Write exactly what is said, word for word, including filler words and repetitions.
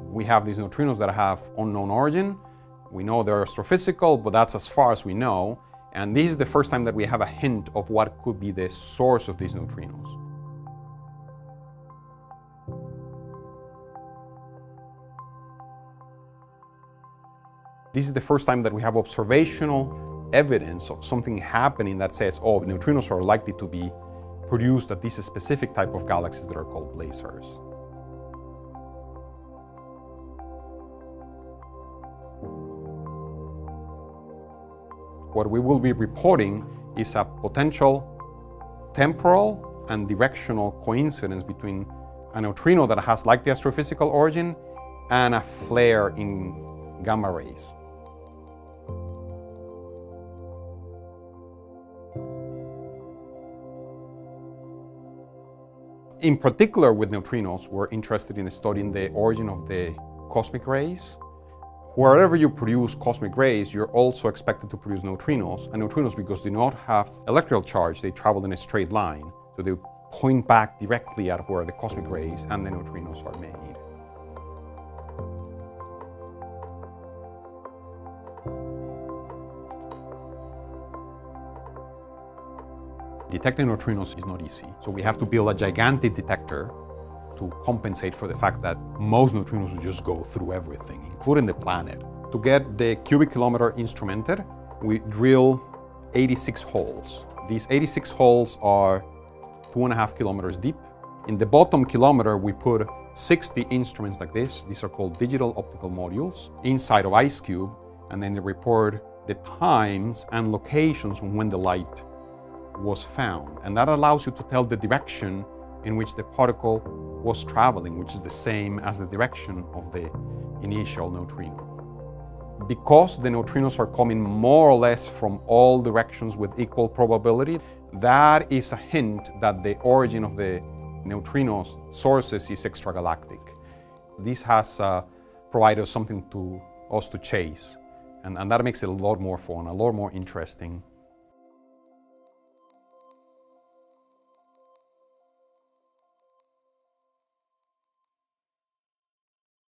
we have these neutrinos that have unknown origin. We know they're astrophysical, but that's as far as we know. And this is the first time that we have a hint of what could be the source of these neutrinos. This is the first time that we have observational evidence of something happening that says, oh, neutrinos are likely to be produced at this specific type of galaxies that are called blazars. What we will be reporting is a potential temporal and directional coincidence between a neutrino that has like the astrophysical origin and a flare in gamma rays. In particular, with neutrinos, we're interested in studying the origin of the cosmic rays. Wherever you produce cosmic rays, you're also expected to produce neutrinos. And neutrinos, because they do not have electrical charge, they travel in a straight line. So they point back directly at where the cosmic rays and the neutrinos are made. Detecting neutrinos is not easy. So we have to build a gigantic detector to compensate for the fact that most neutrinos will just go through everything, including the planet. To get the cubic kilometer instrumented, we drill eighty-six holes. These eighty-six holes are two and a half kilometers deep. In the bottom kilometer, we put sixty instruments like this. These are called digital optical modules inside of IceCube, and then they report the times and locations when the light was found. And that allows you to tell the direction in which the particle was traveling, which is the same as the direction of the initial neutrino. Because the neutrinos are coming more or less from all directions with equal probability, that is a hint that the origin of the neutrino sources is extragalactic. This has uh, provided us something to us to chase, and, and that makes it a lot more fun, a lot more interesting.